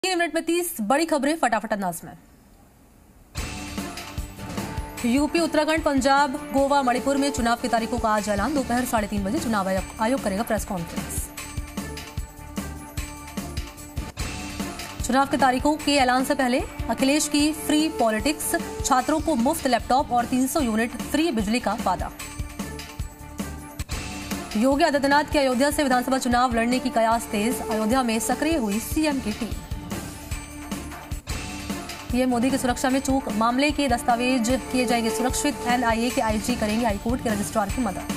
3 minute में 30 बड़ी खबरें फटाफट अंदाज में। यूपी, उत्तराखंड, पंजाब, गोवा, मणिपुर में चुनाव की तारीखों का आज ऐलान। दोपहर 3:30 बजे चुनाव आयोग करेगा प्रेस कॉन्फ्रेंस। चुनाव की तारीखों के ऐलान से पहले अखिलेश की फ्री पॉलिटिक्स, छात्रों को मुफ्त लैपटॉप और 300 यूनिट फ्री बिजली का वादा। योगी आदित्यनाथ के अयोध्या से विधानसभा चुनाव लड़ने की कयास तेज, अयोध्या में सक्रिय हुई सीएम की टीम। पीएम मोदी की सुरक्षा में चूक मामले के दस्तावेज किए जाएंगे सुरक्षित, एनआईए के आईजी करेंगे हाईकोर्ट के रजिस्ट्रार की मदद।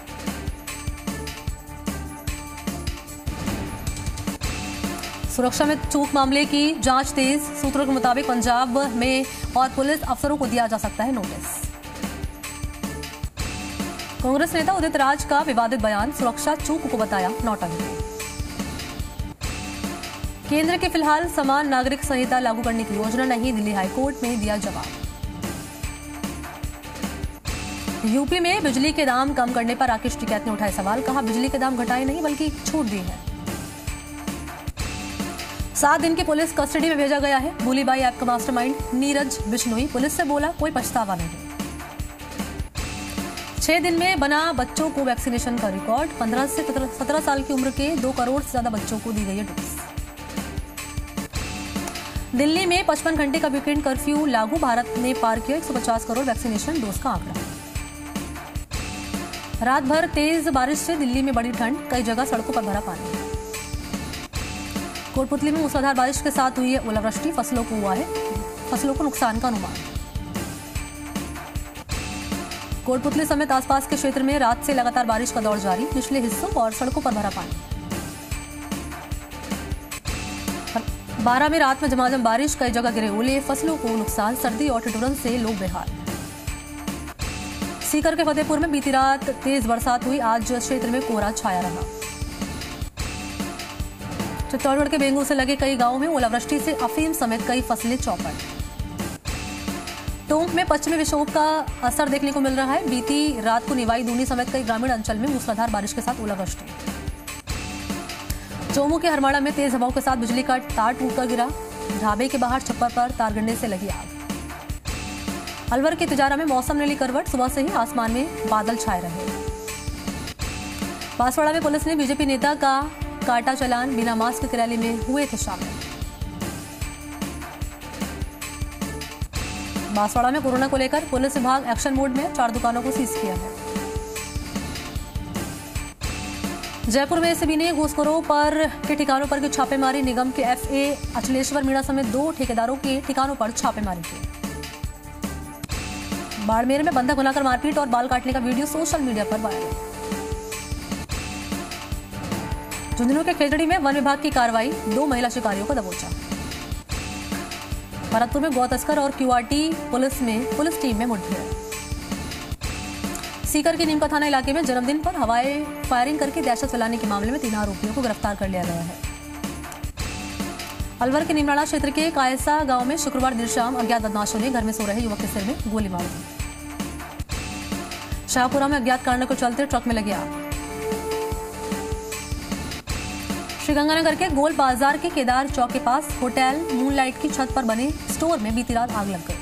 सुरक्षा में चूक मामले की जांच तेज, सूत्रों के मुताबिक पंजाब में और पुलिस अफसरों को दिया जा सकता है नोटिस। कांग्रेस नेता उदित राज का विवादित बयान, सुरक्षा चूक को बताया नौटंकी। केंद्र के फिलहाल समान नागरिक संहिता लागू करने की योजना नहीं, दिल्ली हाईकोर्ट में दिया जवाब। यूपी में बिजली के दाम कम करने पर राकेश टिकैत ने उठाए सवाल, कहा बिजली के दाम घटाए नहीं बल्कि छूट दी है। 7 दिन की पुलिस कस्टडी में भेजा गया है भूलीबाई ऐप का मास्टरमाइंड नीरज बिश्नोई, पुलिस से बोला कोई पछतावा नहीं। 6 दिन में बना बच्चों को वैक्सीनेशन का रिकॉर्ड, 15 से 17 साल की उम्र के 2 करोड़ से ज्यादा बच्चों को दी गई है डोज। दिल्ली में 55 घंटे का वीकेंड कर्फ्यू लागू, भारत ने पार किया 150 करोड़ वैक्सीनेशन डोज का आंकड़ा। रात भर तेज बारिश से दिल्ली में बड़ी ठंड, कई जगह सड़कों पर भरा पानी। कोटपुतली में मूसलाधार बारिश के साथ हुई है ओलावृष्टि, फसलों को नुकसान का अनुमान। कोटपुतली समेत आसपास के क्षेत्र में रात से लगातार बारिश का दौर जारी, निचले हिस्सों और सड़कों पर भरा पानी। 12 में रात में झमाझम बारिश, कई जगह गिरे ओले, फसलों को नुकसान, सर्दी और ठिठुरन से लोग बेहाल। सीकर के फतेहपुर में बीती रात तेज बरसात हुई, आज क्षेत्र में कोहरा छाया रहा। चित्तौड़गढ़ के बेंगू से लगे कई गांवों में ओलावृष्टि से अफीम समेत कई फसलें चौपट। टोंक में पश्चिमी विक्षोभ का असर देखने को मिल रहा है, बीती रात को निवाई, दूनी समेत कई ग्रामीण अंचल में मूसलाधार बारिश के साथ ओलावृष्टि। चोमू के हरमाड़ा में तेज हवाओं के साथ बिजली का तार टूटकर गिरा, ढाबे के बाहर छप्पर पर तार गिरने से लगी आग। अलवर के तिजारा में मौसम ने ली करवट, सुबह से ही आसमान में बादल छाए रहे। बांसवाड़ा में पुलिस ने बीजेपी नेता का काटा चालान, बिना मास्क की रैली में हुए थे शामिल। बांसवाड़ा में कोरोना को लेकर पुलिस विभाग एक्शन मोड में, 4 दुकानों को सीज किया है। जयपुर में एसीबी ने घूसखोरों के ठिकानों पर की छापेमारी, निगम के एफए अचलेश्वर मीणा समेत 2 ठेकेदारों के ठिकानों पर छापेमारी की। बाड़मेर में बंधक बनाकर मारपीट और बाल काटने का वीडियो सोशल मीडिया पर वायरल। झुंझुनू के खेजड़ी में वन विभाग की कार्रवाई, 2 महिला शिकारियों को दबोचा। भरतपुर में गौ तस्कर और क्यूआरटी पुलिस टीम में मुठभेड़। सीकर के नीमका थाना इलाके में जन्मदिन पर हवाई फायरिंग करके दहशत फैलाने के मामले में 3 आरोपियों को गिरफ्तार कर लिया गया है। अलवर के नीमनाड़ा क्षेत्र के कायसा गांव में शुक्रवार देर शाम अज्ञात बदमाशों ने घर में सो रहे युवक के सिर में गोली मार दी। शाहपुरा में अज्ञात कारणों के चलते ट्रक में लगी आग। श्रीगंगानगर के गोल बाजार के केदार चौक के पास होटल मूनलाइट की छत पर बने स्टोर में बीती रात आग लग गई।